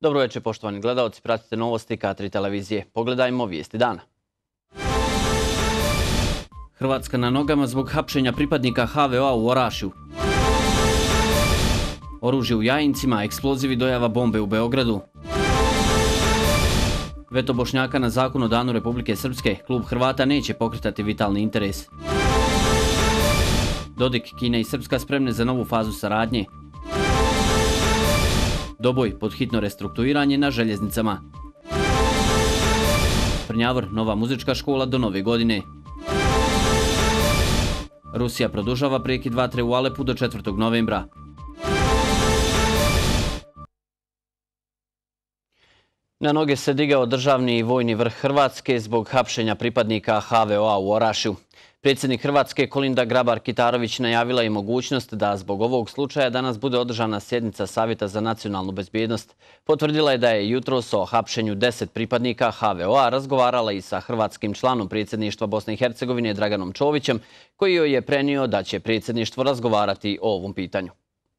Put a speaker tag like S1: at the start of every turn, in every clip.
S1: Dobro večer, poštovani gledalci, pratite novosti K3 televizije. Pogledajmo vijesti dana. Hrvatska na nogama zbog hapšenja pripadnika HVO-a u Orašju. Oružje u Jajincima, eksplozivi, dojava bombe u Beogradu. Veto Bošnjaka na zakon o danu Republike Srpske, klub Hrvata neće pokretati vitalni interes. Dodik, Kina i Srpska spremne za novu fazu saradnje. Doboj, pod hitno restrukturiranje na željeznicama. Prnjavor, nova muzička škola do nove godine. Rusija produžava prekid vatre u Alepu do 4. novembra. Na noge se digao državni i vojni vrh Hrvatske zbog hapšenja pripadnika HVO-a u Orašju. Predsjednik Hrvatske Kolinda Grabar-Kitarović najavila je mogućnost da zbog ovog slučaja danas bude održana sjednica Savjeta za nacionalnu bezbjednost. Potvrdila je da je jutros o hapšenju 10 pripadnika HVO-a razgovarala i sa hrvatskim članom predsjedništva Bosne i Hercegovine Draganom Čovićem, koji joj je prenio da će predsjedništvo razgovarati o ovom pitanju.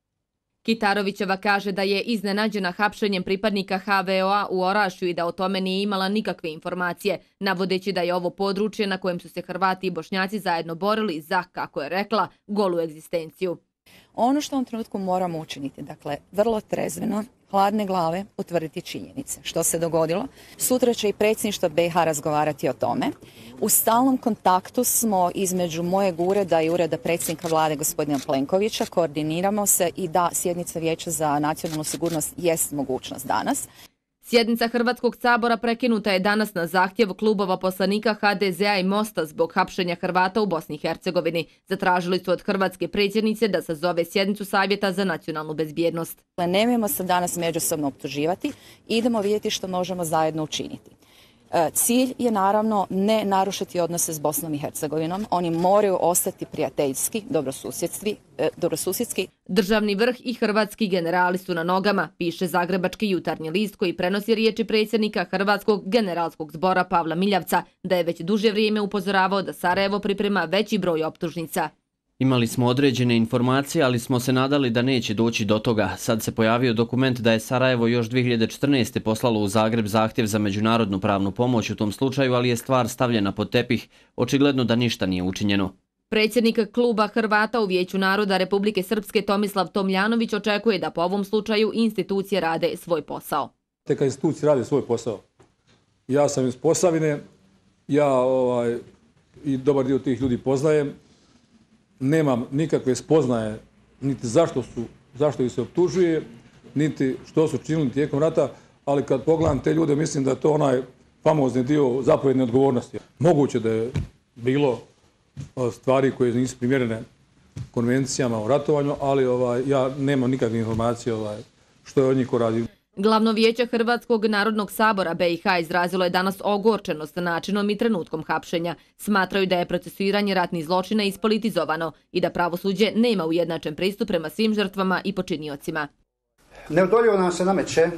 S2: Kitarovićeva kaže da je iznenađena hapšenjem pripadnika HVO-a u Orašju i da o tome nije imala nikakve informacije, navodeći da je ovo područje na kojem su se Hrvati i Bošnjaci zajedno borili za, kako je rekla, golu egzistenciju.
S3: Ono što u ovom trenutku moramo učiniti, dakle, vrlo trezveno, hladne glave, utvrditi činjenice. Što se dogodilo? Sutra će i predsjedništvo BiH razgovarati o tome. U stalnom kontaktu smo između mojeg ureda i ureda predsjednika vlade gospodina Plenkovića, koordiniramo se i da sjednica Vijeća za nacionalnu sigurnost jest mogućnost danas.
S2: Sjednica Hrvatskog sabora prekinuta je danas na zahtjev klubova poslanika HDZ-a i Mosta zbog hapšenja Hrvata u Bosni i Hercegovini. Zatražili su od hrvatske predsjednice da sazove sjednicu Savjeta za nacionalnu bezbjednost.
S3: Nemojmo se danas međusobno optuživati, idemo vidjeti što možemo zajedno učiniti. Cilj je naravno ne narušiti odnose s Bosnom i Hercegovinom. Oni moraju ostati prijateljski, dobrosusjedski.
S2: Državni vrh i hrvatski generali su na nogama, piše Zagrebački jutarnji list koji prenosi riječi predsjednika Hrvatskog generalskog zbora Pavla Miljavca, da je već duže vrijeme upozoravao da Sarajevo priprema veći broj optužnica.
S1: Imali smo određene informacije, ali smo se nadali da neće doći do toga. Sad se pojavio dokument da je Sarajevo još 2014. poslalo u Zagreb zahtjev za međunarodnu pravnu pomoć u tom slučaju, ali je stvar stavljena pod tepih. Očigledno da ništa nije učinjeno.
S2: Predsjednik kluba Hrvata u Vijeću naroda Republike Srpske Tomislav Tomljanović očekuje da po ovom slučaju institucije rade svoj posao.
S4: Kad institucije rade svoj posao. Ja sam iz Posavine, i dobar dio tih ljudi poznajem. Nemam nikakve spoznaje niti zašto ih se optužuje, niti što su činili tijekom rata, ali kad pogledam te ljude mislim da je to onaj famozni dio zapovjedne odgovornosti. Moguće da je bilo stvari koje nisu primjerene konvencijama o ratovanju, ali ja nemam nikakve informacije što je od njih ko radi.
S2: Glavno vijeće Hrvatskog narodnog sabora BiH izrazilo je danas ogorčenost načinom i trenutkom hapšenja. Smatraju da je procesuiranje ratnih zločina ispolitizovano i da pravosuđe nema ujednačen pristup prema svim žrtvama i počiniocima.
S5: Neodoljivo nam se nameće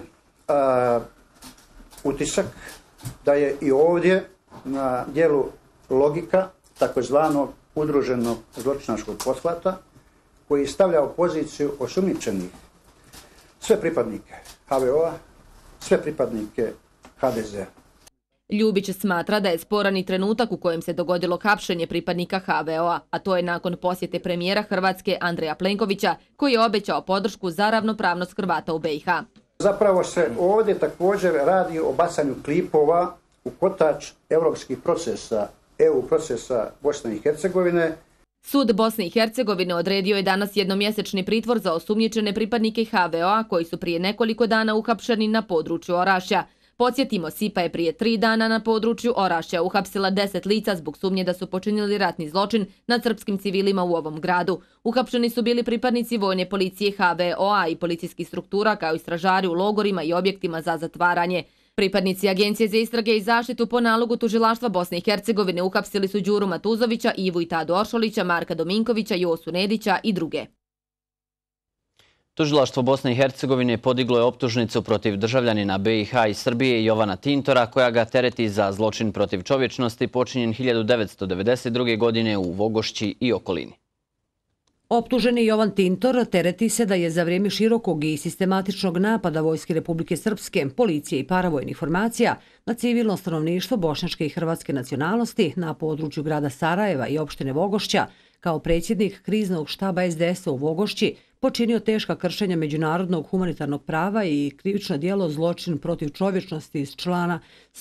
S5: utisak da je i ovdje na dijelu logika takozvanog udruženog zločinačkog pothvata koji stavlja u poziciju osumnjičenih sve pripadnike HVO-a, sve pripadnike HDZ-a.
S2: Ljubić smatra da je sporan i trenutak u kojem se dogodilo hapšenje pripadnika HVO-a, a to je nakon posjete premijera Hrvatske Andreja Plenkovića, koji je obećao podršku za ravnopravnost Hrvata u BiH.
S5: Zapravo se ovdje također radi o bacanju klipova u kotač europskih procesa, EU procesa Bosne i Hercegovine.
S2: Sud Bosne i Hercegovine odredio je danas jednomjesečni pritvor za osumnjičene pripadnike HVO-a koji su prije nekoliko dana uhapšeni na području Orašja. Podsjetimo, SIPA je prije 3 dana na području Orašja uhapsila 10 lica zbog sumnje da su počinili ratni zločin nad srpskim civilima u ovom gradu. Uhapšeni su bili pripadnici vojne policije HVO-a i policijskih struktura kao i stražari u logorima i objektima za zatvaranje. Pripadnici Agencije za istrage i zaštitu po nalogu Tužilaštva Bosne i Hercegovine uhapsili su Đuru Matuzovića, Ivu i Tadu Oršolića, Marka Dominkovića, Josu Nedića i druge.
S1: Tužilaštvo Bosne i Hercegovine podiglo je optužnicu protiv državljanina BiH i Srbije Jovana Tintora, koja ga tereti za zločin protiv čovječnosti počinjen 1992. godine u Vogošći i okolini.
S6: Optuženi Jovan Tintor tereti se da je za vrijeme širokog i sistematičnog napada Vojske Republike Srpske, policije i paravojnih formacija na civilno stanovništvo bošnjačke i hrvatske nacionalnosti na području grada Sarajeva i opštine Vogošća, kao predsjednik kriznog štaba SDS-a u Vogošći, počinio teška kršenja međunarodnog humanitarnog prava i krivično djelo zločin protiv čovječnosti iz člana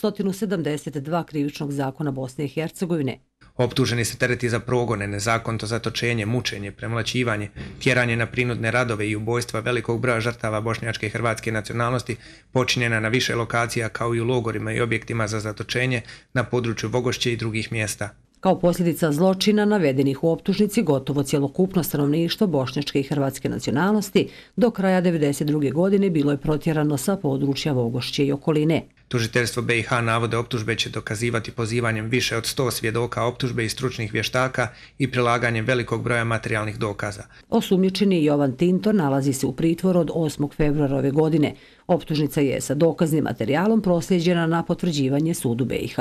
S6: 172 krivičnog zakona Bosne i Hercegovine.
S7: Optuženi se tereti za progone, nezakonito zatočenje, mučenje, premlaćivanje, tjeranje na prinudne radove i ubojstva velikog broja žrtava bošnjačke i hrvatske nacionalnosti počinjena na više lokacija kao i u logorima i objektima za zatočenje na području Vogošće i drugih mjesta.
S6: Kao posljedica zločina navedenih u optužnici gotovo cjelokupno stanovništvo bošnjačke i hrvatske nacionalnosti do kraja 1992. godine bilo je protjerano sa područja Vogošće i okoline.
S7: Tužiteljstvo BiH navode optužbe će dokazivati pozivanjem više od 100 svjedoka optužbe i stručnih vještaka i prilaganjem velikog broja materijalnih dokaza.
S6: Osumnjičeni Jovan Tintor nalazi se u pritvoru od 8. februara ove godine. Optužnica je sa dokaznim materijalom proslijeđena na potvrđivanje sudu BiH.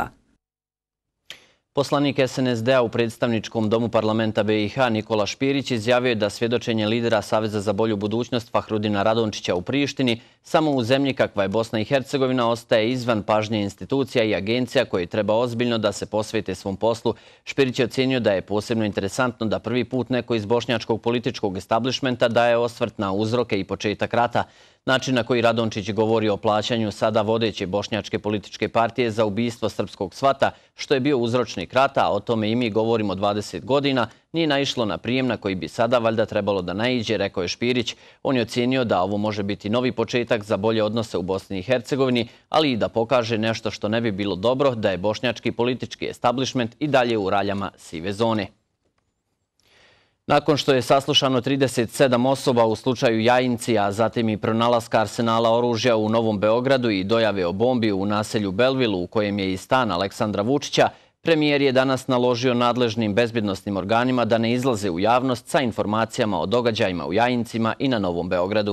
S1: Poslanik SNSD-a u predstavničkom domu parlamenta BiH Nikola Špirić izjavio je da svjedočenje lidera Saveza za bolju budućnost Fahrudina Radončića u Prištini samo u zemlji kakva je Bosna i Hercegovina ostaje izvan pažnje institucija i agencija koje treba ozbiljno da se posvete svom poslu. Špirić je ocjenio da je posebno interesantno da prvi put neko iz bošnjačkog političkog establishmenta daje osvrt na uzroke i početak rata. Način na koji Radončić govori o plaćanju sada vodeće bošnjačke političke partije za ubistvo srpskog svata, što je bio uzročnik rata, a o tome i mi govorimo 20 godina, nije naišlo na prijem na koji bi sada valjda trebalo da naiđe, rekao je Špirić. On je ocjenio da ovo može biti novi početak za bolje odnose u Bosni i Hercegovini, ali i da pokaže nešto što ne bi bilo dobro, da je bošnjački politički establishment i dalje u raljama sive zone. Nakon što je saslušano 37 osoba u slučaju Jajinci, a zatim i pronalaska arsenala oružja u Novom Beogradu i dojave o bombi u naselju Belvilu u kojem je i stan Aleksandra Vučića, premijer je danas naložio nadležnim bezbjednosnim organima da ne izlaze u javnost sa informacijama o događajima u Jajincima i na Novom Beogradu.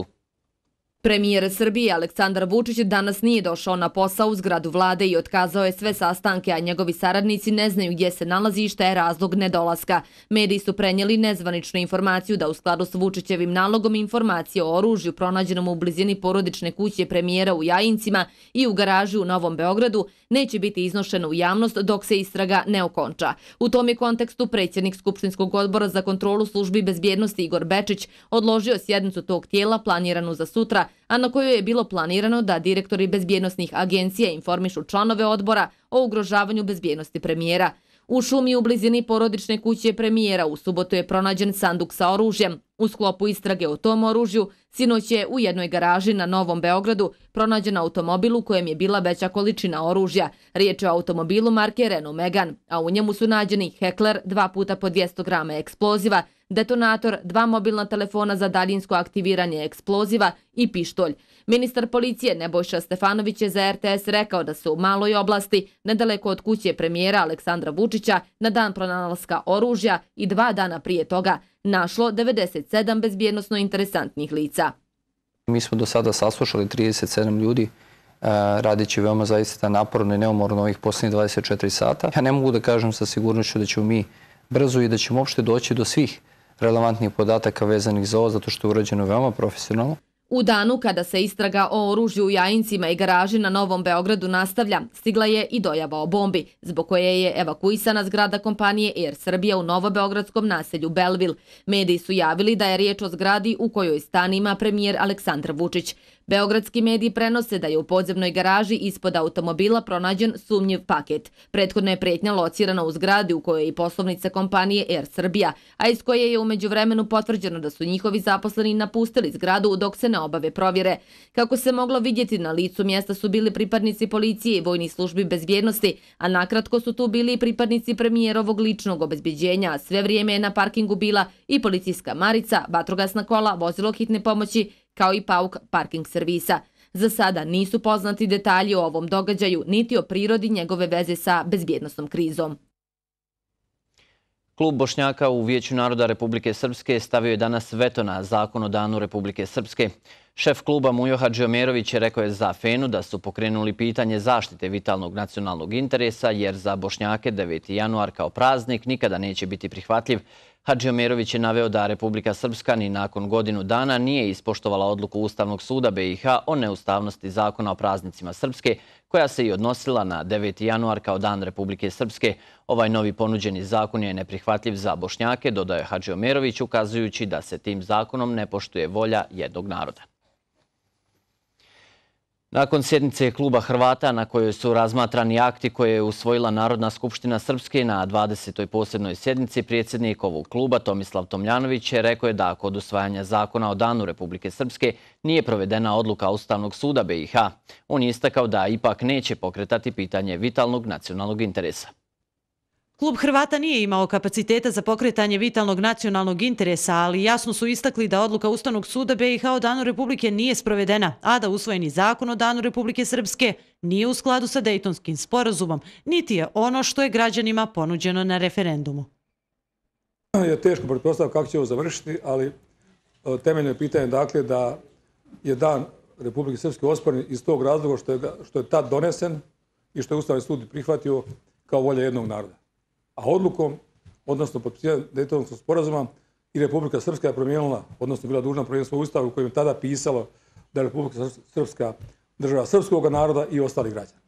S2: Premijer Srbije Aleksandar Vučić danas nije došao na posao u zgradu vlade i otkazao je sve sastanke, a njegovi saradnici ne znaju gdje se nalazi i šta je razlog nedolaska. Mediji su prenijeli nezvaničnu informaciju da u skladu s Vučićevim nalogom informacije o oružju pronađenom u blizini porodične kuće premijera u Jajincima i u garaži u Novom Beogradu neće biti iznošeno u javnost dok se istraga ne okonča. U tom je kontekstu predsjednik Skupštinskog odbora za kontrolu službi bezbjednosti Igor Bečić odložio sjednicu tog tijela planiranu za sutra, a na kojoj je bilo planirano da direktori bezbjednosnih agencija informišu članove odbora o ugrožavanju bezbjednosti premijera. U šumi u blizini porodične kuće premijera u subotu je pronađen sanduk sa oružjem. U sklopu istrage o tom oružju, sinoć je u jednoj garaži na Novom Beogradu pronađen automobil u kojem je bila veća količina oružja. Riječ je o automobilu marke Renault Megane, a u njemu su nađeni hekler 2 puta po 200 grama eksploziva, detonator, 2 mobilna telefona za daljinsko aktiviranje eksploziva i pištolj. Ministar policije Nebojša Stefanović je za RTS rekao da se u Maloj oblasti, nedaleko od kuće premijera Aleksandra Vučića, na dan pronalaska oružja i 2 dana prije toga našlo 97 bezbjednosno interesantnih lica.
S8: Mi smo do sada saslušali 37 ljudi, radeći veoma zaista naporno i neumorno ovih posljednjih 24 sata. Ja ne mogu da kažem sa sigurnošću da ćemo mi brzo i da ćemo uopšte doći do svih relevantnih podataka vezanih za ovo, zato što je urađeno veoma profesionalno.
S2: U danu kada se istraga o oružju u Jajincima i garaži na Novom Beogradu nastavlja, stigla je i dojava o bombi, zbog koje je evakuisana zgrada kompanije Air Srbija u novobeogradskom naselju Belvil. Mediji su javili da je riječ o zgradi u kojoj stan ima premijer Aleksandar Vučić. Beogradski mediji prenose da je u podzemnoj garaži ispod automobila pronađen sumnjiv paket. Prethodno je prijetnja locirana u zgradi u kojoj je i poslovnica kompanije Air Srbija, a iz koje je u međuvremenu potvrđeno da su njihovi zaposleni napustili zgradu dok se ne obave provjere. Kako se moglo vidjeti, na licu mjesta su bili pripadnici policije i vojnih službi bezbjednosti, a nakratko su tu bili i pripadnici premijerovog ličnog obezbeđenja, a sve vrijeme je na parkingu bila i policijska marica, vatrogasna kola, vozilo hitne pomoći, kao i pauk parking servisa. Za sada nisu poznati detalji o ovom događaju, niti o prirodi njegove veze sa bezbjednosnom krizom.
S1: Klub Bošnjaka u Vijeću naroda Republike Srpske stavio je danas veto na zakon o danu Republike Srpske. Šef kluba Mujo Hadžiomerović rekao je za Fenu da su pokrenuli pitanje zaštite vitalnog nacionalnog interesa, jer za Bošnjake 9. januar kao praznik nikada neće biti prihvatljiv. Hadžiomerović je naveo da Republika Srpska ni nakon godinu dana nije ispoštovala odluku Ustavnog suda BiH o neustavnosti zakona o praznicima Srpske, koja se i odnosila na 9. januar kao dan Republike Srpske. Ovaj novi ponuđeni zakon je neprihvatljiv za Bošnjake, dodao je Hadžiomerović, ukazujući da se tim zakonom ne poštuje volja jednog naroda. Nakon sjednice kluba Hrvata na kojoj su razmatrani akti koje je usvojila Narodna skupština Srpske na 20. posebnoj sjednici, predsjednik ovog kluba Tomislav Tomljanović rekao je da kod usvajanja zakona o danu Republike Srpske nije provedena odluka Ustavnog suda BiH. On je istakao da ipak neće pokretati pitanje vitalnog nacionalnog interesa.
S9: Klub Hrvata nije imao kapaciteta za pokretanje vitalnog nacionalnog interesa, ali jasno su istakli da odluka Ustavnog suda BiH o danu Republike nije sprovedena, a da usvojeni zakon o danu Republike Srpske nije u skladu sa Dejtonskim sporazumom, niti je ono što je građanima ponuđeno na referendumu.
S4: Je teško pretpostaviti kako će ovo završiti, ali temeljno je pitanje dakle da je dan Republike Srpske osporen iz tog razloga što je tad donesen i što je Ustavni sud prihvatio kao volja jednog naroda. A odlukom, odnosno potpisivanjem Dejtonskog sporazuma, i Republika Srpska je promijenila, odnosno bila dužna promijeniti svoj ustav u kojem je tada pisalo da je Republika Srpska država srpskog naroda i ostalih građana.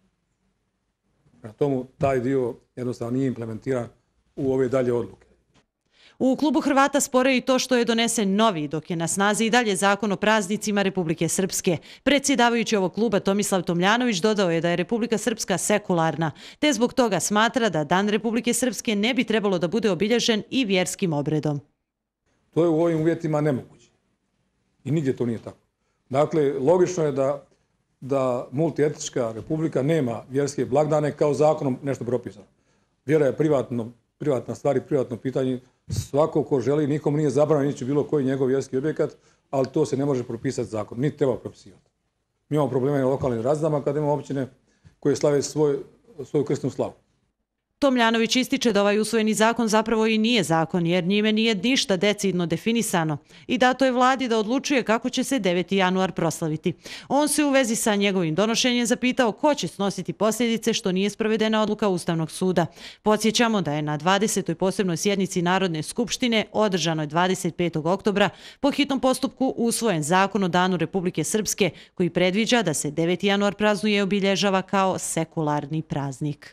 S4: Na tomu taj dio jednostavno nije implementiran u ove dalje odluke.
S9: U klubu Hrvata spore i to što je donesen novi, dok je na snazi i dalje zakon o praznicima Republike Srpske. Predsjedavajući ovog kluba Tomislav Tomljanović dodao je da je Republika Srpska sekularna, te zbog toga smatra da Dan Republike Srpske ne bi trebalo da bude obilježen i vjerskim obredom.
S4: To je u ovim uvjetima nemoguće. I nigdje to nije tako. Dakle, logično je da multietnička republika nema vjerske blagdane kao zakonom nešto propisano. Vjera je privatna stvar i privatno pitanje. Svako ko želi, nikom nije zabranjeno ići bilo koji njegov vjerski objekat, ali to se ne može propisati zakon, niti treba propisivati. Mi imamo probleme na lokalnim razinama kada imamo općine koje slave svoju krsnu slavu.
S9: Tomljanović ističe da ovaj usvojeni zakon zapravo i nije zakon, jer njime nije ništa decidno definisano i dato je vladi da odlučuje kako će se 9. januar proslaviti. On se u vezi sa njegovim donošenjem zapitao ko će snositi posljedice što nije sprovedena odluka Ustavnog suda. Podsjećamo da je na 20. posebnoj sjednici Narodne skupštine, održanoj 25. oktobra, po hitnom postupku usvojen zakon o danu Republike Srpske, koji predviđa da se 9. januar praznuje i obilježava kao sekularni praznik.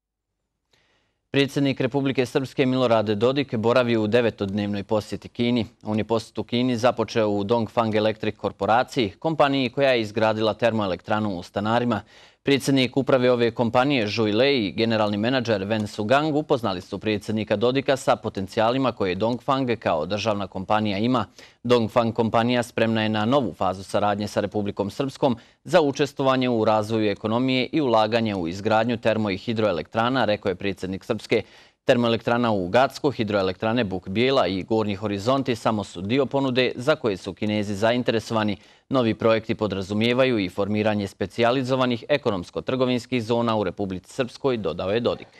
S1: Predsjednik Republike Srpske Milorad Dodik boravi u 9-dnevnoj posjeti Kini. On je posjet u Kini započeo u Dongfang Electric korporaciji, kompaniji koja je izgradila termoelektranu u Stanarima. Predsjednik uprave ove kompanije Zhui Lei i generalni menadžer Wen Sugang upoznali su predsjednika Dodika sa potencijalima koje Dongfang kao državna kompanija ima. Dongfang kompanija spremna je na novu fazu saradnje sa Republikom Srpskom za učestvovanje u razvoju ekonomije i ulaganje u izgradnju termo- i hidroelektrana, rekao je predsjednik Srpske. Termoelektrana u Gacku, hidroelektrane Buk Bijela i Gornji horizonti samo su dio ponude za koje su Kinezi zainteresovani. Novi projekti podrazumijevaju i formiranje specijalizovanih ekonomsko-trgovinskih zona u Republici Srpskoj, dodao je Dodik.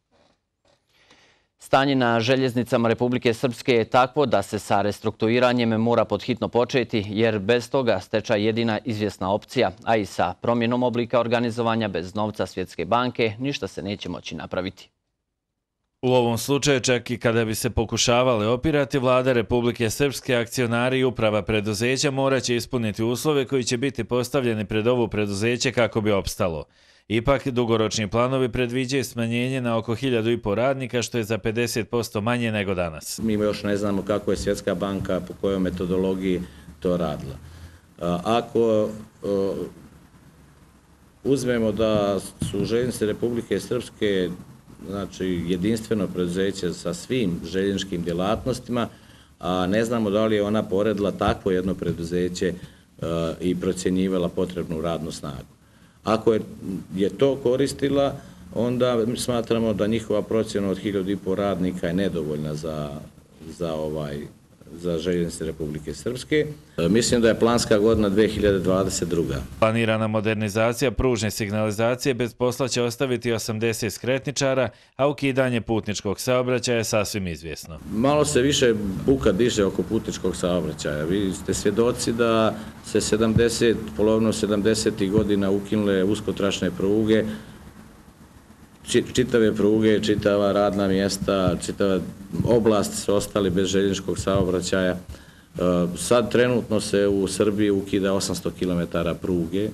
S1: Stanje na željeznicama Republike Srpske je takvo da se sa restrukturiranjem mora podhitno početi, jer bez toga stečaj jedina izvjesna opcija, a i sa promjenom oblika organizovanja bez novca Svjetske banke ništa se neće moći napraviti.
S10: U ovom slučaju, čak i kada bi se pokušavale opirati, vlada Republike Srpske, akcionari i uprava preduzeća moraće ispuniti uslove koji će biti postavljeni pred ovo preduzeće kako bi opstalo. Ipak, dugoročni planovi predviđaju smanjenje na oko 1.500 radnika, što je za 50% manje nego danas.
S11: Mi još ne znamo kako je Svjetska banka, po kojoj metodologiji to radila. Ako uzmemo da su željeznice Republike Srpske znači jedinstveno preduzeće sa svim željezničkim djelatnostima, a ne znamo da li je ona poredila takvo jedno preduzeće i procjenjivala potrebnu radnu snagu. Ako je to koristila, onda smatramo da njihova procjena od 1.500 radnika je nedovoljna za željeznice Republike Srpske. Mislim da je planska godina 2022.
S10: Planirana modernizacija pružne signalizacije bez posla će ostaviti 80 skretničara, a ukidanje putničkog saobraćaja je sasvim izvjesno.
S11: Malo se više buka diže oko putničkog saobraćaja. Vi ste svjedoci da se polovno 70. godina ukinule uskotračne pruge, čitave pruge, čitava radna mjesta, čitava oblast su ostali bez željezničkog saobraćaja. Sad trenutno se u Srbiji ukida 800 km pruge,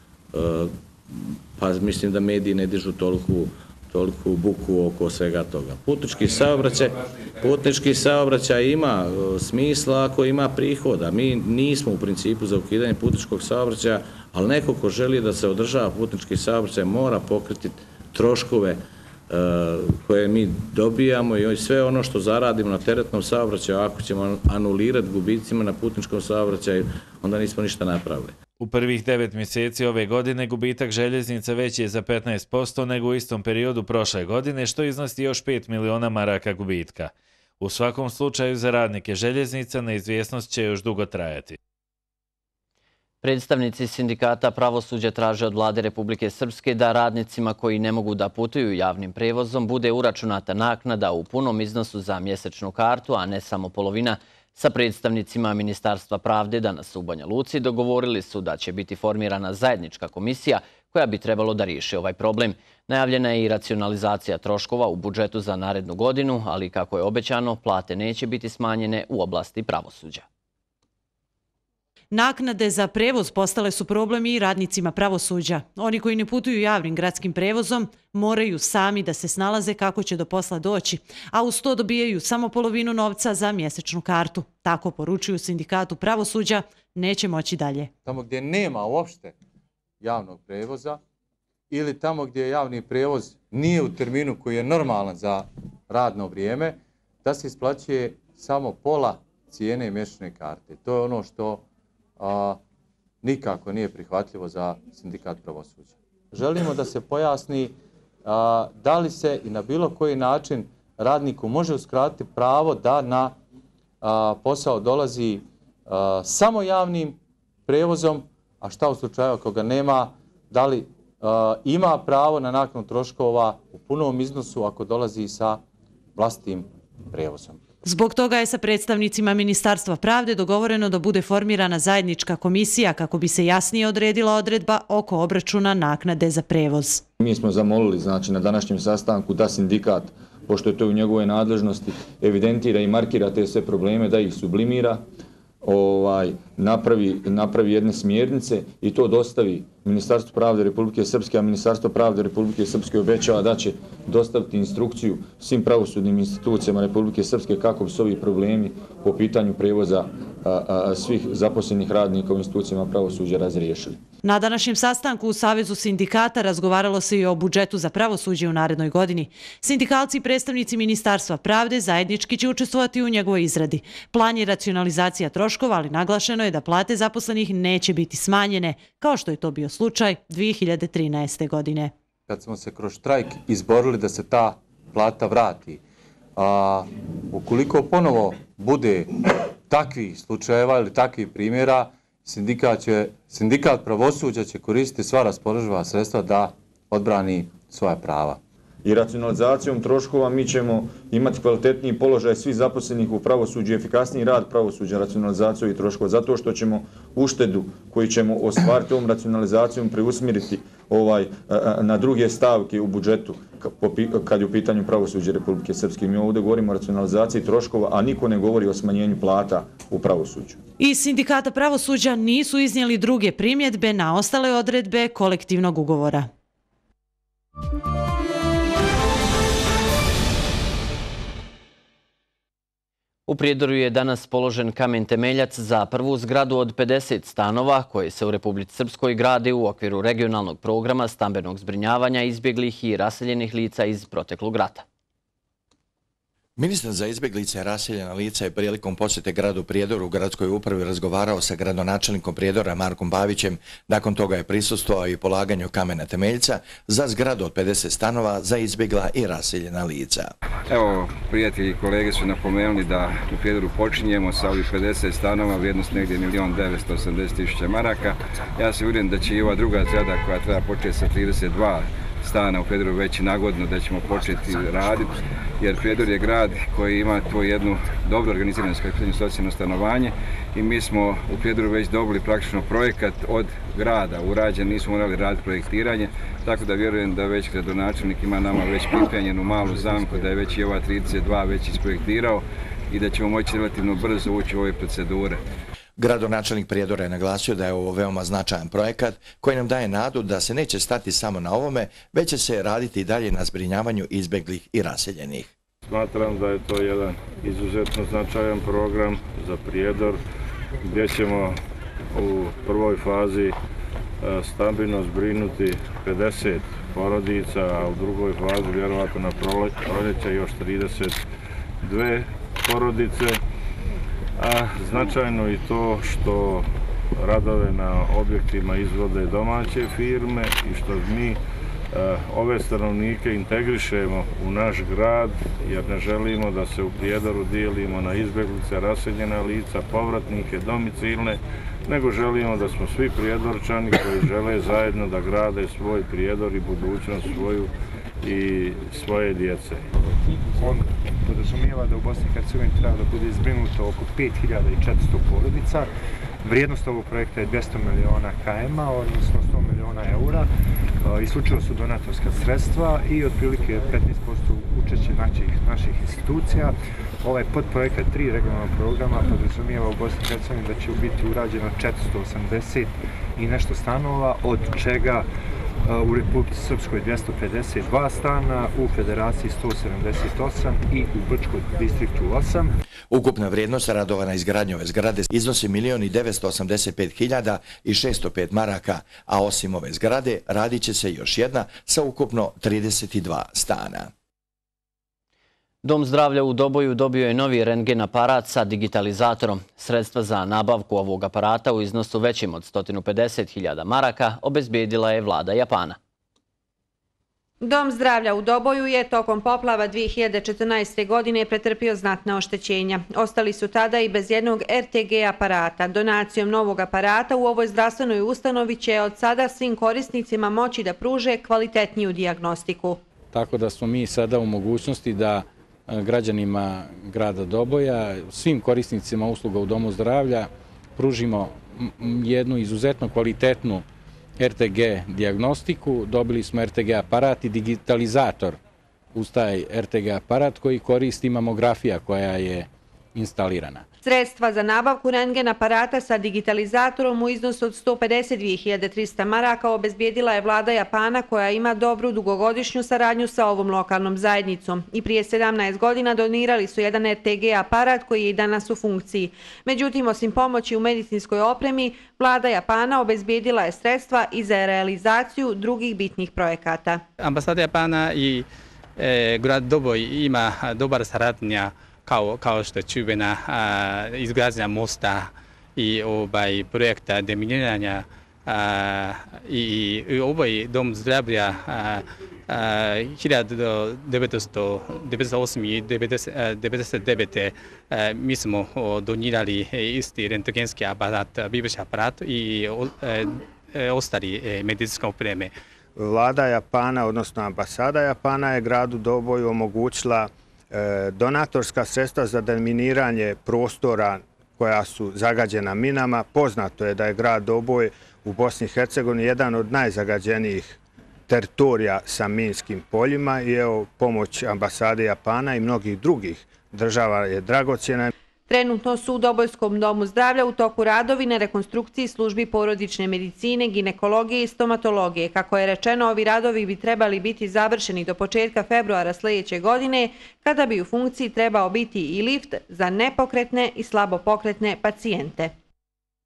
S11: pa mislim da mediji ne dižu toliku buku oko svega toga. Putnički saobraćaj ima smisla ako ima prihoda. Mi nismo u principu za ukidanje putničkog saobraćaja, ali neko ko želi da se održava putnički saobraćaj mora pokriti troškove koje mi dobijamo i sve ono što zaradimo na teretnom saobraćaju. Ako ćemo anulirati gubicima na putničkom saobraćaju, onda nismo ništa napravili.
S10: U prvih 9 mjeseci ove godine gubitak željeznica veći je za 15% nego u istom periodu prošle godine, što iznosi još 5 miliona maraka gubitka. U svakom slučaju za radnike željeznica neizvjesnost će još dugo trajati.
S1: Predstavnici sindikata pravosuđa traže od Vlade Republike Srpske da radnicima koji ne mogu da putuju javnim prevozom bude uračunata naknada u punom iznosu za mjesečnu kartu, a ne samo polovina. Sa predstavnicima Ministarstva pravde danas u Banja Luci dogovorili su da će biti formirana zajednička komisija koja bi trebalo da riješi ovaj problem. Najavljena je i racionalizacija troškova u budžetu za narednu godinu, ali kako je obećano, plate neće biti smanjene u oblasti pravosuđa.
S9: Naknade za prevoz postale su problem i radnicima pravosuđa. Oni koji ne putuju javnim gradskim prevozom moraju sami da se snalaze kako će do posla doći, a uz to dobijaju samo polovinu novca za mjesečnu kartu. Tako poručuju sindikatu pravosuđa, neće moći dalje.
S12: Tamo gdje nema uopšte javnog prevoza ili tamo gdje javni prevoz nije u terminu koji je normalan za radno vrijeme, da se isplaćuje samo pola cijene mjesečne karte. To je ono što nikako nije prihvatljivo za sindikat pravosuđa. Želimo da se pojasni da li se i na bilo koji način radniku može uskratiti pravo da na posao dolazi samo javnim prevozom, a šta u slučaju ako ga nema, da li ima pravo na naknadu troškova u punom iznosu ako dolazi sa vlastitim prevozom.
S9: Zbog toga je sa predstavnicima Ministarstva pravde dogovoreno da bude formirana zajednička komisija kako bi se jasnije odredila odredba oko obračuna naknade za prevoz.
S13: Mi smo zamolili na današnjem sastanku da sindikat, pošto je to u njegove nadležnosti, evidentira i markira te sve probleme, da ih sublimira, napravi jedne smjernice i to dostavi Ministarstvo pravde Republike Srpske, a Ministarstvo pravde Republike Srpske obećava da će dostaviti instrukciju svim pravosudnim institucijama Republike Srpske kako bi se ovi problemi po pitanju prevoza svih zaposlenih radnika u institucijama pravosuđa razriješili.
S9: Na današnjem sastanku u Savezu sindikata razgovaralo se i o budžetu za pravosuđe u narednoj godini. Sindikalci i predstavnici Ministarstva pravde zajednički će učestvovati u njegovoj izradi. Plan je racionalizacija troškova, ali naglašeno je da plate zaposlenih neće biti smanjene, kao što je to bio slučaj 2013. godine.
S12: Kad smo se kroz štrajk izborili da se ta plata vrati, ukoliko ponovo bude takvih slučajeva ili takvih primjera, sindikat pravosuđa će koristiti sva raspoloživa sredstva da odbrani svoja prava.
S13: I racionalizacijom troškova mi ćemo imati kvalitetniji položaj svih zaposlenih u pravosuđu i efikasniji rad pravosuđa racionalizacijom i troškova, zato što ćemo uštedu koju ćemo ostvariti ovom racionalizacijom preusmjeriti na druge stavke u budžetu kad je u pitanju pravosuđe Republike Srpske. Mi ovdje govorimo o racionalizaciji troškova, a niko ne govori o smanjenju plata u pravosuđu.
S9: Iz sindikata pravosuđa nisu iznijeli druge primjedbe na ostale odredbe kolektivnog ugovora.
S1: U Prijedoru je danas položen kamen temeljac za prvu zgradu od 50 stanova koje se u Republici Srpskoj grade u okviru regionalnog programa stambenog zbrinjavanja izbjeglih i raseljenih lica iz proteklog rata.
S14: Ministar za izbjeglice raseljena lica je prilikom posjete gradu Prijedoru u gradskoj upravi razgovarao sa gradonačelnikom Prijedora Markom Bavićem. Nakon toga je prisustvovao i polaganju kamena temeljca za zgradu od 50 stanova za izbjegla i raseljena lica.
S15: Evo, prijatelji i kolege su napomenuli da u Prijedoru počinjemo sa ovih 50 stanova, vrijednost negdje 1.980.000 maraka. Ja se uvjerim da će i ova druga zgrada koja treba početi sa 32 stana u Prijedoru već nagodno da ćemo početi raditi, jer Prijedor je grad koji ima tu jednu dobro organiziranu socijalno stanovanje i mi smo u Prijedoru već dobili praktično projekat od grada urađen, nismo morali raditi projektiranje, tako da vjerujem da već gradonačelnik ima nama već pripremljenu malu zamku, da je već i ova 32 već isprojektirao i da ćemo moći relativno brzo ući u ove procedure.
S14: Gradonačelnik Prijedora je naglasio da je ovo veoma značajan projekat koji nam daje nadu da se neće stati samo na ovome, već će se raditi i dalje na zbrinjavanju izbjeglih i raseljenih.
S16: Smatram da je to jedan izuzetno značajan program za Prijedor gdje ćemo u prvoj fazi stambeno zbrinuti 50 porodica, a u drugoj fazi vjerovatno na proljeće još 32 porodice. A značajno i to što radove na objektima izvode domaće firme i što mi ove stanovnike integrišemo u naš grad, jer ne želimo da se u Prijedoru dijelimo na izbjeglice, raseljena lica, povratnike, domicilne, nego želimo da smo svi Prijedorčani koji žele zajedno da grade svoj Prijedor i budućnost svoju i svoje djece.
S17: On podrazumijeva da u Bosni i Hercegovini treba da bude zbrinuto oko 5400 porodica. Vrijednost ovog projekta je 200 miliona KM-a, odnosno 100 miliona eura. Isključivo su donatorska sredstva i otprilike 15% učešće naših institucija. Ovaj podprojekt 3 regionalnog programa podrazumijeva u Bosni i Hercegovini da će biti urađeno 480 i nešto stanova, od čega u Republici Srpskoj 252 stana, u Federaciji 178 i u Brčkom distriktu 8.
S14: Ukupna vrijednost radova na izgradnji ove zgrade iznosi 1.985.605 maraka, a osim ove zgrade radit će se još jedna sa ukupno 32 stana.
S1: Dom zdravlja u Doboju dobio je novi rentgen aparat sa digitalizatorom. Sredstva za nabavku ovog aparata u iznosu većim od 150.000 maraka obezbijedila je vlada Japana.
S18: Dom zdravlja u Doboju je tokom poplava 2014. godine pretrpio znatna oštećenja. Ostali su tada i bez jednog RTG aparata. Donacijom novog aparata u ovoj zdravstvenoj ustanovi će od sada svim korisnicima moći da pruže kvalitetniju dijagnostiku.
S19: Tako da smo mi sada u mogućnosti da građanima grada Doboja, svim korisnicima usluga u domu zdravlja, pružimo jednu izuzetno kvalitetnu RTG dijagnostiku. Dobili smo RTG aparat i digitalizator uz taj RTG aparat koji koristi mamografija koja je instalirana.
S18: Sredstva za nabavku rentgen aparata sa digitalizatorom u iznosu od 152.300 maraka obezbijedila je vlada Japana, koja ima dobru dugogodišnju saradnju sa ovom lokalnom zajednicom. I prije 17 godina donirali su jedan RTG aparat koji je i danas u funkciji. Međutim, osim pomoći u medicinskoj opremi, vlada Japana obezbijedila je sredstva i za realizaciju drugih bitnih projekata.
S20: Ambasada Japana i grad Doboj ima dobar saradnja kao što je čuvena izgradnja mosta i projekta deminiranja i ovaj dom zdravlja 1998. i 1999. mi smo donirali isti rentgenski aparat, bivši aparat i ostali medicinske opreme.
S17: Vlada Japana, odnosno ambasada Japana, je gradu Doboju omogućila donatorska sredstva za deminiranje prostora koja su zagađena minama. Poznato je da je grad Doboj u Bosni i Hercegovini jedan od najzagađenijih teritorija sa minskim poljima i evo pomoć ambasade Japana i mnogih drugih država je dragocjena.
S18: Trenutno su u Dobojskom domu zdravlja u toku radovi na rekonstrukciji službi porodične medicine, ginekologije i stomatologije. Kako je rečeno, ovi radovi bi trebali biti završeni do početka februara sljedeće godine, kada bi u funkciji trebao biti i lift za nepokretne i slabopokretne pacijente.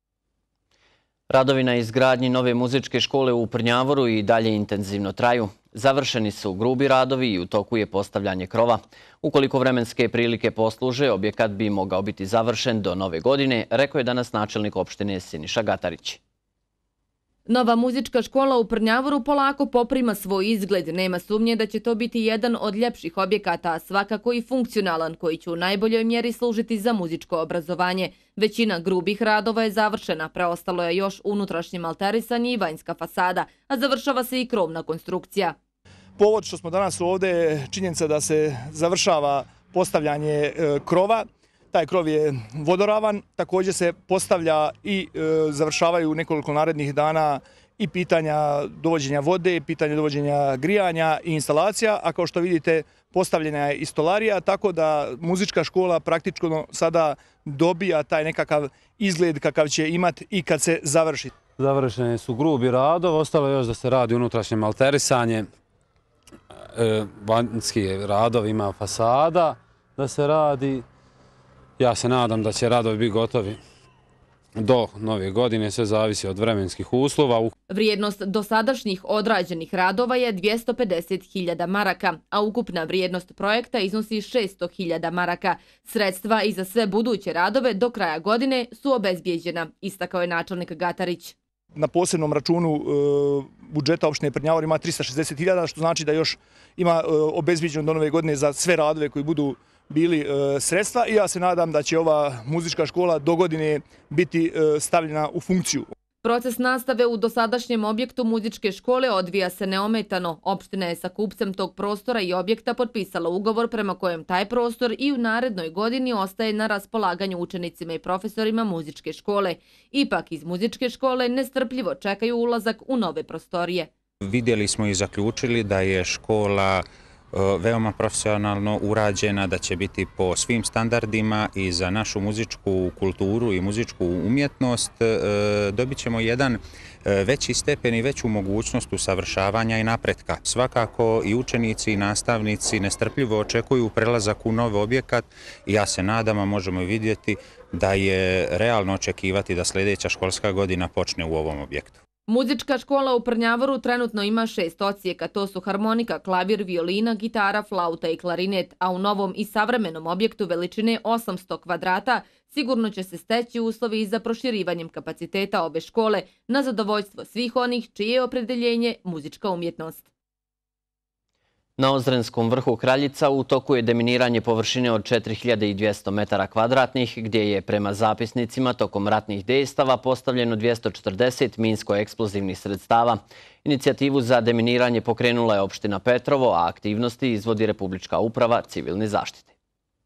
S1: Radovi na izgradnji nove muzičke škole u Prnjavoru i dalje intenzivno traju. Završeni su grubi radovi i u toku je postavljanje krova. Ukoliko vremenske prilike posluže, objekat bi mogao biti završen do nove godine, rekao je danas načelnik opštine Siniša Gatarić.
S2: Nova muzička škola u Prnjavoru polako poprima svoj izgled. Nema sumnje da će to biti jedan od ljepših objekata, a svakako i funkcionalan, koji će u najboljoj mjeri služiti za muzičko obrazovanje. Većina grubih radova je završena, preostalo je još unutrašnje malterisanje i vanjska fasada, a završava se i krovna konstrukcija.
S21: Povod što smo danas ovdje je činjenica da se završava postavljanje krova. Taj krov je vodoravan, također se postavlja i završavaju nekoliko narednih dana i pitanja dovođenja vode, pitanja dovođenja grijanja i instalacija, a kao što vidite postavljena je i stolarija, tako da muzička škola praktično sada dobija taj nekakav izgled kakav će imati i kad se završi.
S22: Završeni su grubi radovi, ostalo je još da se radi unutrašnje malterisanje, vanjski radovi, ima fasada da se radi. Ja se nadam da će radovi biti gotovi do nove godine, sve zavisi od vremenskih uslova.
S2: Vrijednost dosadašnjih odrađenih radova je 250.000 maraka, a ukupna vrijednost projekta iznosi 600.000 maraka. Sredstva i za sve buduće radove do kraja godine su obezbijeđena, istakao je načelnik Gatarić.
S21: Na posebnom računu budžeta opštine Prnjavor ima 360.000, što znači da još ima obezbijeđeno do nove godine za sve radove koji budu bili sredstva i ja se nadam da će ova muzička škola do godine biti stavljena u funkciju.
S2: Proces nastave u dosadašnjem objektu muzičke škole odvija se neometano. Opština je sa kupcem tog prostora i objekta potpisala ugovor prema kojem taj prostor i u narednoj godini ostaje na raspolaganju učenicima i profesorima muzičke škole. Ipak iz muzičke škole nestrpljivo čekaju ulazak u nove prostorije.
S23: Vidjeli smo i zaključili da je škola veoma profesionalno urađena, da će biti po svim standardima i za našu muzičku kulturu i muzičku umjetnost dobit ćemo jedan veći stepen i veću mogućnost usavršavanja i napretka. Svakako i učenici i nastavnici nestrpljivo očekuju prelazak u nov objekat i ja se nadam, a možemo vidjeti da je realno očekivati da sljedeća školska godina počne u ovom objektu.
S2: Muzička škola u Prnjavoru trenutno ima 6 odsjeka, to su harmonika, klavir, violina, gitara, flauta i klarinet, a u novom i savremenom objektu veličine 800 kvadrata sigurno će se steći uslovi i za proširivanjem kapaciteta ove škole na zadovoljstvo svih onih čije je opredeljenje muzička umjetnost.
S1: Na Ozrenskom vrhu Kraljica u toku je deminiranje površine od 4200 metara kvadratnih, gdje je prema zapisnicima tokom ratnih dejstava postavljeno 240 minsko-eksplozivnih sredstava. Inicijativu za deminiranje pokrenula je opština Petrovo, a aktivnosti izvodi Republička uprava civilne zaštite.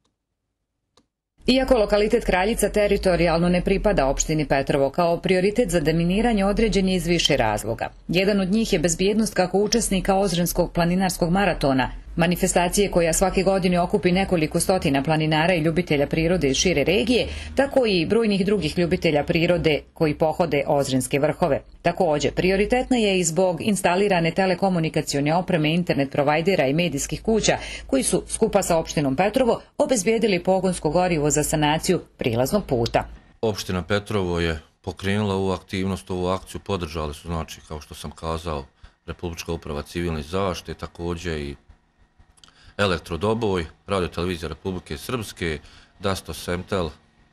S24: Iako lokalitet Kraljica teritorijalno ne pripada opštini Petrovo, kao prioritet za deminiranje određen je iz više razloga. Jedan od njih je bezbjednost kako učesnika Ozrenskog planinarskog maratona, manifestacije koja svake godine okupi nekoliko stotina planinara i ljubitelja prirode iz šire regije, tako i brojnih drugih ljubitelja prirode koji pohode Ozrenske vrhove. Također, prioritetna je i zbog instalirane telekomunikacione opreme internet provajdera i medijskih kuća koji su, skupa sa opštinom Petrovo, obezbijedili pogonsko gorivo za sanaciju prilaznog puta.
S25: Opština Petrovo je pokrenula ovu aktivnost, ovu akciju, podržali su, znači, kao što sam kazao, Republička uprava civilne zaštite, također i Elektrodoboj, Radio televizija Republike Srpske, Dasto Semtel,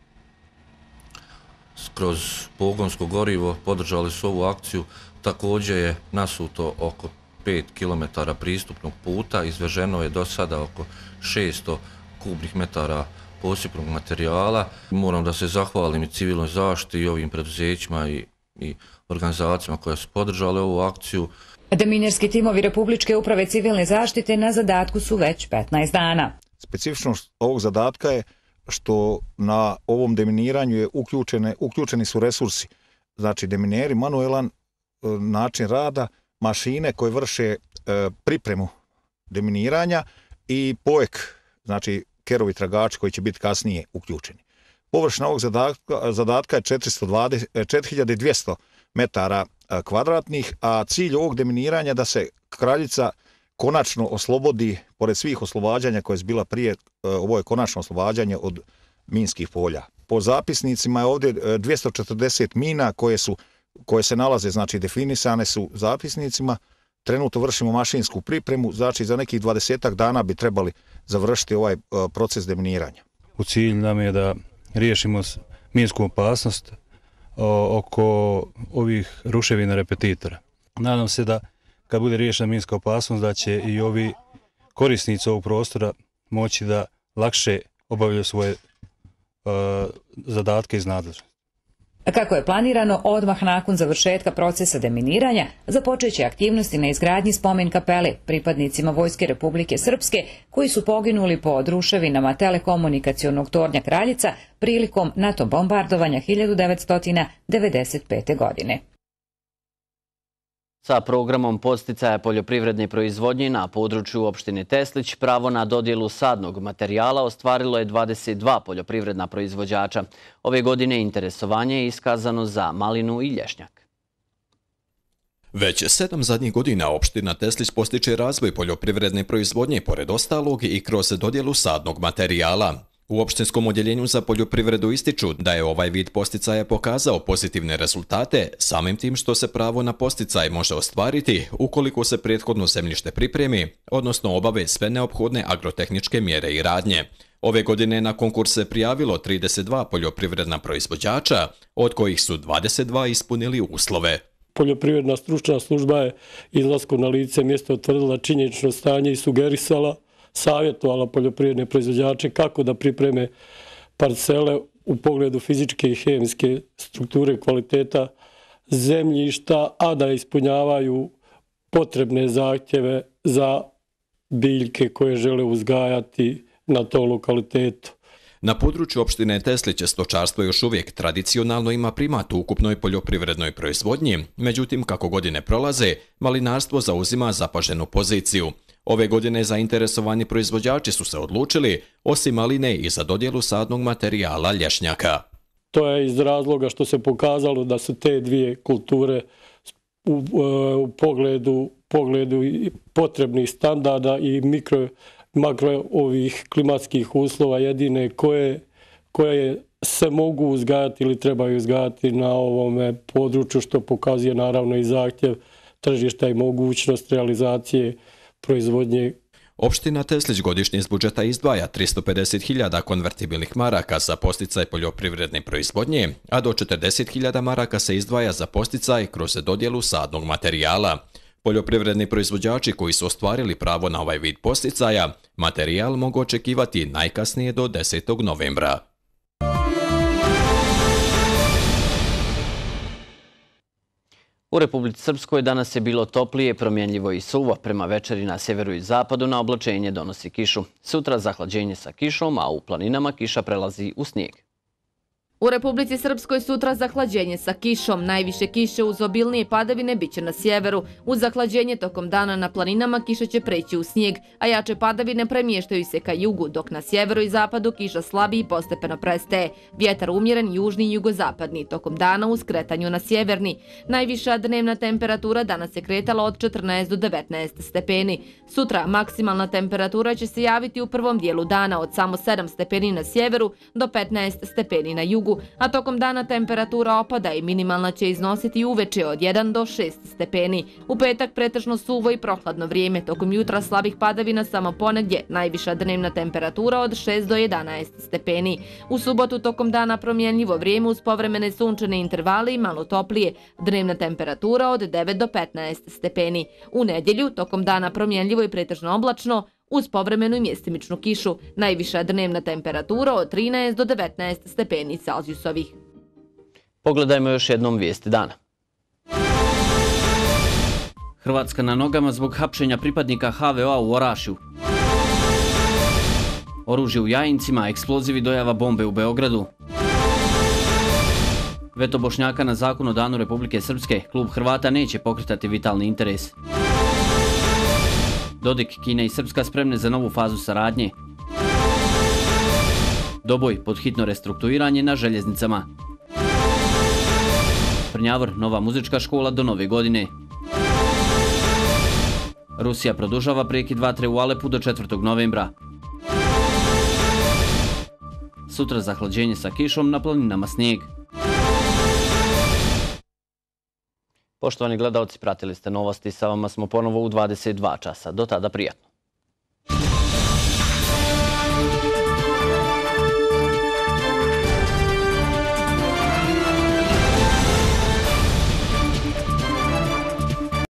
S25: kroz pogonsko gorivo podržali su ovu akciju. Također je nasuto oko 5 km pristupnog puta, izveženo je do sada oko 600 kubnih metara posipnog materijala. Moram da se zahvalim i civilnoj zaštiti i ovim preduzećima i organizacijama koje su podržale ovu akciju.
S24: Deminirski timovi Republičke uprave civilne zaštite na zadatku su već 15 dana.
S26: Specifičnost ovog zadatka je što na ovom deminiranju je uključeni su resursi. Znači demineri, manuelan način rada, mašine koje vrše pripremu deminiranja i POEK, znači kerovi tragači koji će biti kasnije uključeni. Površina ovog zadatka je 4200 metara kvadratnih, a cilj ovog deminiranja da se Kraljica konačno oslobodi, pored svih oslobađanja koje je bila prije, ovo je konačno oslobađanje od minskih polja. Po zapisnicima je ovdje 240 mina koje se nalaze, znači definisane su zapisnicima, trenutno vršimo mašinsku pripremu, znači za nekih 20 dana bi trebali završiti ovaj proces deminiranja.
S3: U cilju nam je da riješimo minsku opasnost oko ovih ruševina repetitora. Nadam se da kad bude riješena minska opasnost da će i ovi korisnici ovog prostora moći da lakše obavljaju svoje zadatke iz nadležnosti.
S24: Kako je planirano, odmah nakon završetka procesa deminiranja započeće aktivnosti na izgradnji spomen kapele pripadnicima Vojske Republike Srpske koji su poginuli pod ruševinama telekomunikacionog tornja Kraljica prilikom NATO bombardovanja 1995. godine.
S1: Sa programom podsticaja poljoprivredne proizvodnje na području opštine Teslić pravo na dodjelu sadnog materijala ostvarilo je 22 poljoprivredna proizvođača. Ove godine interesovanje je iskazano za malinu i lješnjak.
S4: Već 7 zadnjih godina opština Teslić postiče razvoj poljoprivredne proizvodnje, pored ostalog i kroz dodjelu sadnog materijala. U opštinskom odjeljenju za poljoprivredu ističu da je ovaj vid posticaja pokazao pozitivne rezultate, samim tim što se pravo na posticaj može ostvariti ukoliko se prethodno zemljište pripremi, odnosno obave sve neophodne agrotehničke mjere i radnje. Ove godine na konkurs se prijavilo 32 poljoprivredna proizvođača, od kojih su 22 ispunili uslove.
S5: Poljoprivredna stručna služba je izlaskom na lice mjesta utvrdila činjenično stanje i sugerisala, savjetovala poljoprivredne proizvođače kako da pripreme parcele u pogledu fizičke i hemijske strukture kvaliteta zemljišta, a da ispunjavaju potrebne zahtjeve za biljke koje žele uzgajati na tom lokalitetu.
S4: Na području opštine Teslić stočarstvo još uvijek tradicionalno ima primat u ukupnoj poljoprivrednoj proizvodnji, međutim kako godine prolaze, malinarstvo zauzima zapaženu poziciju. Ove godine zainteresovani proizvođači su se odlučili, osim maline, i za dodjelu sadnog materijala lješnjaka.
S5: To je iz razloga što se pokazalo da su te dvije kulture u pogledu potrebnih standarda i makro ovih klimatskih uslova jedine koje se mogu uzgajati ili trebaju uzgajati na ovome području, što pokazuje naravno i zahtjev tržišta i mogućnost realizacije proizvodnje.
S4: Opština Teslić godišnje iz budžeta izdvaja 350.000 konvertibilnih maraka za posticaj poljoprivredne proizvodnje, a do 40.000 maraka se izdvaja za posticaj kroz dodjelu sadnog materijala. Poljoprivredni proizvođači koji su ostvarili pravo na ovaj vid posticaja, materijal mogu očekivati najkasnije do 10. novembra.
S1: U Republici Srpskoj danas je bilo toplije, promjenljivo i suvo. Prema večeri na sjeveru i zapadu na oblačenje donosi kišu. Sutra zahlađenje sa kišom, a u planinama kiša prelazi u snijeg.
S2: U Republici Srpskoj sutra zahlađenje sa kišom. Najviše kiše uz obilnije padavine biće na sjeveru. Uz zahlađenje tokom dana na planinama kiša će preći u snijeg, a jače padavine premještaju se ka jugu, dok na sjeveru i zapadu kiša slabi i postepeno prestaje. Vjetar umjeren južni i jugozapadni, tokom dana uz kretanju na sjeverni. Najviša dnevna temperatura danas se kretala od 14 do 19 stepeni. Sutra maksimalna temperatura će se javiti u prvom dijelu dana od samo 7 stepeni na sjeveru do 15 stepeni na jugu, a tokom dana temperatura opada i minimalna će iznositi uveče od 1 do 6 stepeni. U petak pretežno suvo i prohladno vrijeme, tokom jutra slabih padavina samo ponegdje, najviša dnevna temperatura od 6 do 11 stepeni. U subotu tokom dana promjenljivo vrijeme uz povremene sunčane intervale i malo toplije, dnevna temperatura od 9 do 15 stepeni. U nedjelju tokom dana promjenljivo i pretežno oblačno, uz povremenu i mjestimičnu kišu, najviša dnevna temperatura od 13 do 19 stepeni Celzijusovih.
S1: Pogledajmo još jednom vijesti dana. Hrvatska na nogama zbog hapšenja pripadnika HVO-a u Orašju. Oružje u Jajincima, eksplozivi, dojava bombe u Beogradu. Veto Bošnjaka na zakon o danu Republike Srpske, klub Hrvata neće pokretati vitalni interes. Dodik, Kina i Srpska spremne za novu fazu saradnje. Doboj, pod hitno restrukturiranje na željeznicama. Prnjavor, nova muzička škola do nove godine. Rusija produžava prekid vatre u Alepu do 4. novembra. Sutra zahlađenje sa kišom, na planinama snijeg. Poštovani gledalci, pratili ste novosti, sa vama smo ponovo u 22 časa. Do tada prijatno.